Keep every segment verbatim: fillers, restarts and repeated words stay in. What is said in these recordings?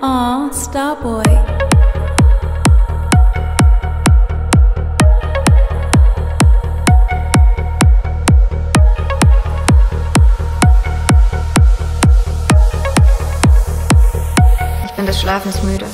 Aw, Starboy. Ich bin des Schlafens müde.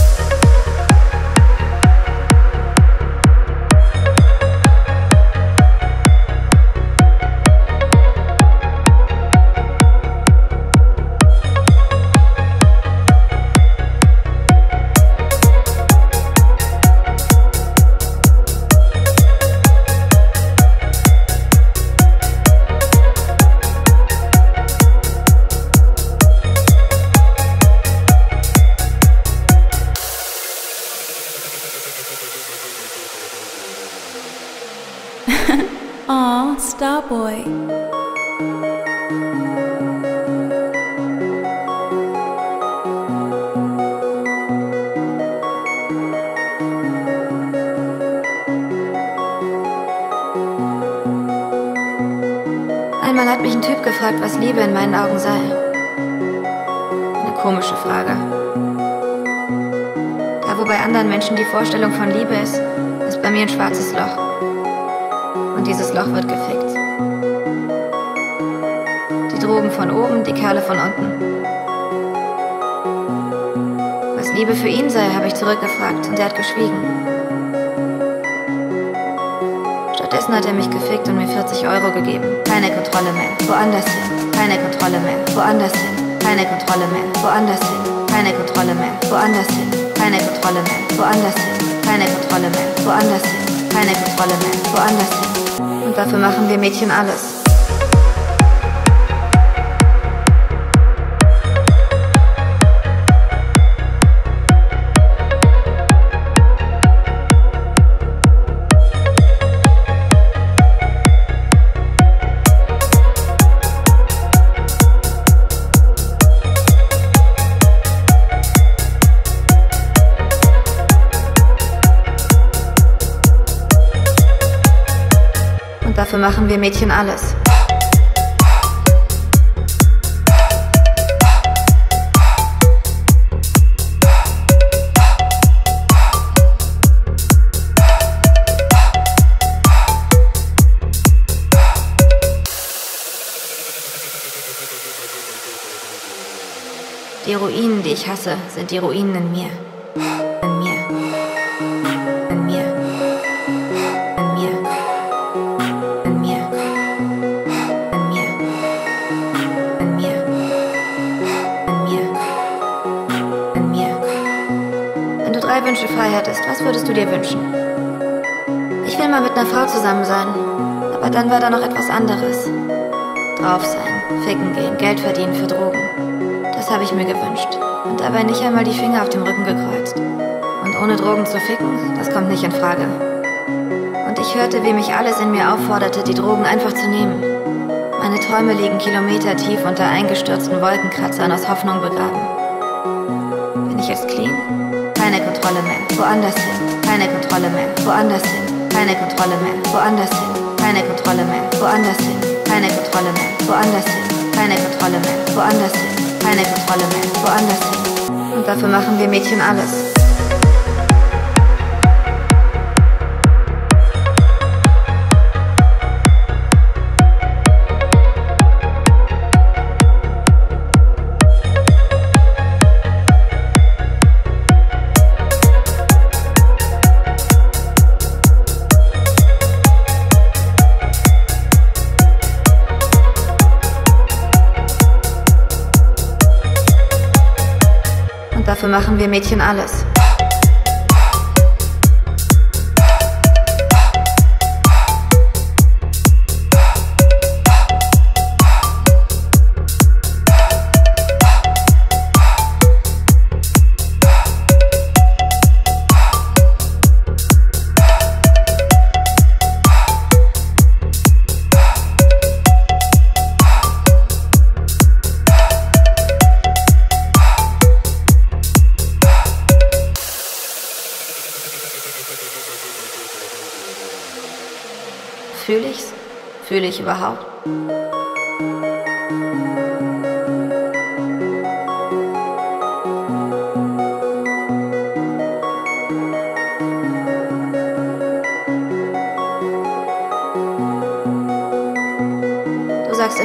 Aw, Starboy. Einmal hat mich ein Typ gefragt, was Liebe in meinen Augen sei. Eine komische Frage. Da wo bei anderen Menschen die Vorstellung von Liebe ist, ist bei mir ein schwarzes Loch. Und dieses Loch wird gefickt. Die Drogen von oben, die Kerle von unten. Was Liebe für ihn sei, habe ich zurückgefragt und er hat geschwiegen. Stattdessen hat er mich gefickt und mir vierzig Euro gegeben. Keine Kontrolle mehr, woanders hin. Keine Kontrolle mehr, woanders hin. Keine Kontrolle mehr, woanders hin. Keine Kontrolle mehr, woanders hin. Keine Kontrolle mehr, woanders hin. Keine Kontrolle mehr, woanders hin. Keine Kontrolle mehr, woanders hin. Und dafür machen wir Mädchen alles. Und dafür machen wir Mädchen alles. Die Ruinen, die ich hasse, sind die Ruinen in mir. In mir. In mir. In mir. In mir. In mir. In mir. In mir. In mir. Wenn du drei Wünsche frei hättest, was würdest du dir wünschen? Ich will mal mit einer Frau zusammen sein, aber dann war da noch etwas anderes. Drauf sein, ficken gehen, Geld verdienen für Drogen. Das habe ich mir gewünscht. Und dabei nicht einmal die Finger auf dem Rücken gekreuzt. Und ohne Drogen zu ficken, das kommt nicht in Frage. Und ich hörte, wie mich alles in mir aufforderte, die Drogen einfach zu nehmen. Meine Träume liegen kilometertief unter eingestürzten Wolkenkratzern aus Hoffnung begraben. Bin ich jetzt clean? Keine Kontrolle mehr, woanders hin. Keine Kontrolle mehr, woanders hin. Keine Kontrolle mehr, woanders hin. Keine Kontrolle mehr, woanders hin. Keine Kontrolle mehr, woanders hin. Keine Kontrolle mehr, woanders hin. Keine Kontrolle mehr, woanders hin. Und dafür machen wir Mädchen alles. Und dafür machen wir Mädchen alles. Fühle ich's? Fühle ich überhaupt?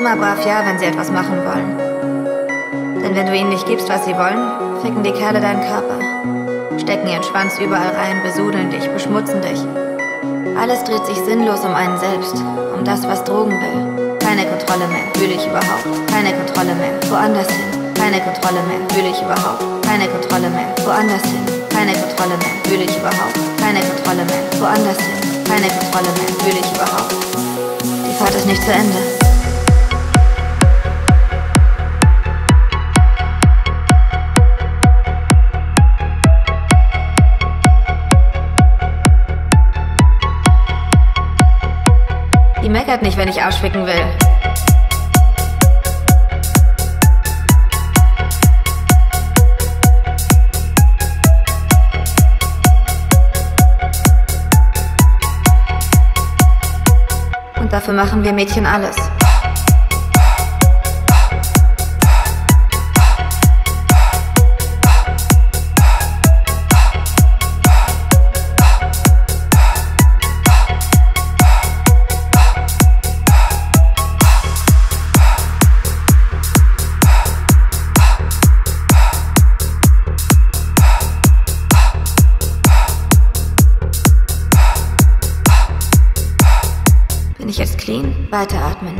immer brav ja, wenn sie etwas machen wollen. Denn wenn du ihnen nicht gibst, was sie wollen, ficken die Kerle deinen Körper. Stecken ihren Schwanz überall rein, besudeln dich, beschmutzen dich. Alles dreht sich sinnlos um einen selbst, um das, was Drogen will. Keine Kontrolle mehr, fühle ich überhaupt. Keine Kontrolle mehr, woanders hin. Keine Kontrolle mehr, fühle ich überhaupt. Keine Kontrolle mehr, woanders hin. Keine Kontrolle mehr, fühle ich überhaupt. Keine Kontrolle mehr, woanders hin. Keine Kontrolle mehr, fühle ich überhaupt. Die Fahrt ist nicht zu Ende. Die meckert nicht, wenn ich ausschwicken will. Und dafür machen wir Mädchen alles. Bin ich jetzt clean? Weiteratmen.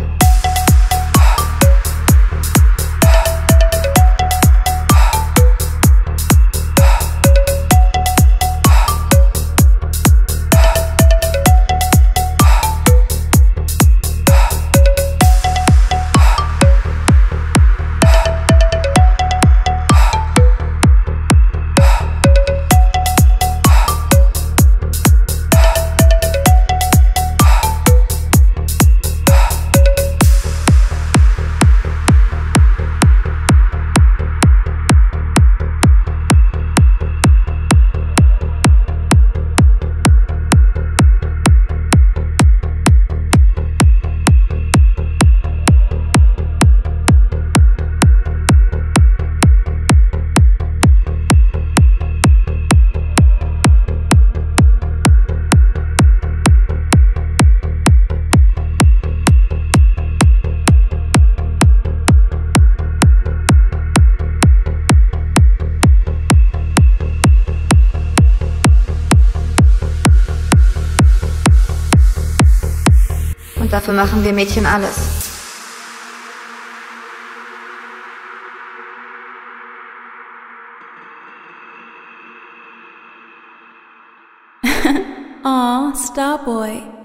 Und dafür machen wir Mädchen alles. Aw, Starboy.